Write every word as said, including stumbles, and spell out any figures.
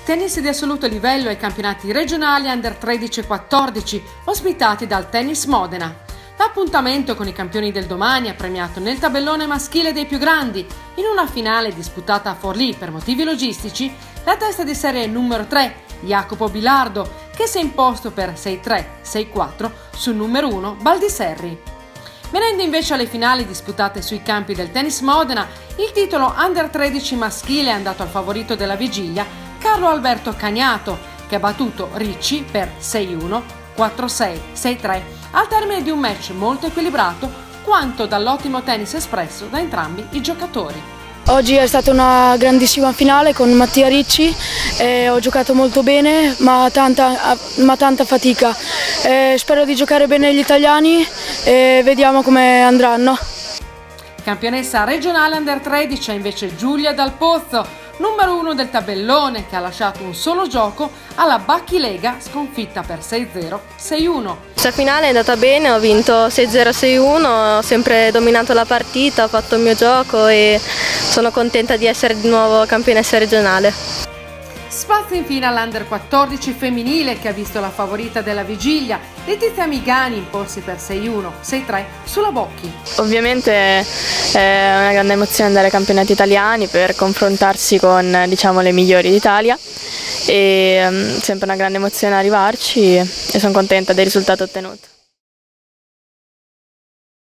Tennis di assoluto livello ai campionati regionali Under tredici e quattordici, ospitati dal Tennis Modena. L'appuntamento con i campioni del domani ha premiato nel tabellone maschile dei più grandi, in una finale disputata a Forlì per motivi logistici, la testa di serie numero tre, Jacopo Bilardo, che si è imposto per sei tre sei quattro sul numero uno Baldisserri. Venendo invece alle finali disputate sui campi del Tennis Modena, il titolo Under tredici maschile è andato al favorito della vigilia, Carlo Alberto Cagnato, che ha battuto Ricci per sei uno, quattro sei, sei tre, al termine di un match molto equilibrato quanto dall'ottimo tennis espresso da entrambi i giocatori. Oggi è stata una grandissima finale con Mattia Ricci, eh, ho giocato molto bene ma tanta, ma tanta fatica. Eh, spero di giocare bene gli italiani e vediamo come andranno. Campionessa regionale Under tredici è invece Giulia Dal Pozzo, numero uno del tabellone, che ha lasciato un solo gioco alla Bacchilega, sconfitta per sei zero, sei uno. Questa finale è andata bene, ho vinto sei zero, sei uno, ho sempre dominato la partita, ho fatto il mio gioco e sono contenta di essere di nuovo campionessa regionale. Spazio infine all'Under quattordici femminile, che ha visto la favorita della vigilia, Letizia Migani, imposti per sei uno, sei tre sulla Bocchi. Ovviamente è una grande emozione andare ai campionati italiani per confrontarsi con, diciamo, le migliori d'Italia e um, sempre una grande emozione arrivarci e sono contenta del risultato ottenuto.